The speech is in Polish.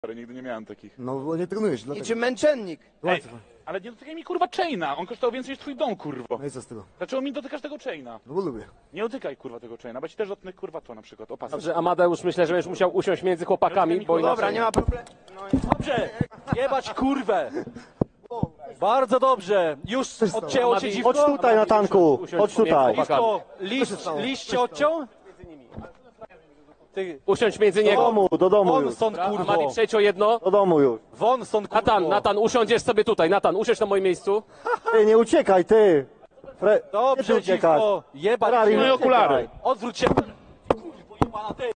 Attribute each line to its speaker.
Speaker 1: Nigdy nie miałem takich.
Speaker 2: No bo nie trenujesz, dlatego.
Speaker 3: Niczym męczennik.
Speaker 1: Ej, ale nie dotykaj mi kurwa chaina, on kosztował więcej niż twój dom, kurwo.
Speaker 2: No i co z tego?
Speaker 1: Dlaczego mi dotykasz tego chaina?
Speaker 2: No bo lubię.
Speaker 1: Nie dotykaj kurwa tego chaina, bo ci też dotknę kurwa to na przykład, opasy.
Speaker 4: Dobrze, Amadeusz, myślę, że będziesz musiał usiąść między chłopakami, bo inaczej...
Speaker 3: Dobra, nie ma problemu.
Speaker 5: Dobrze, jebać kurwę. Bardzo dobrze. Już odcięło cię dziwko?
Speaker 6: Chodź tutaj na tanku, chodź tutaj.
Speaker 5: Dziwko, liść cię odciął? Ty,
Speaker 4: Usiądź między niego.
Speaker 6: Do domu
Speaker 5: won
Speaker 6: już,
Speaker 5: stąd
Speaker 4: Amadi,
Speaker 5: kurwo.
Speaker 4: przejdź o jedno.
Speaker 6: do domu już.
Speaker 5: Won stąd kurwo.
Speaker 4: Natan, usiądziesz sobie tutaj. Natan, usiądź na moim miejscu.
Speaker 6: Ty, nie uciekaj, ty. Gdzie ty
Speaker 5: Dobrze,
Speaker 6: uciekasz?
Speaker 5: dziwko, jebać
Speaker 6: Ferrari,
Speaker 5: cię.
Speaker 6: nie uciekaj.
Speaker 5: Odwróć się. Kurwo, jebana, ty.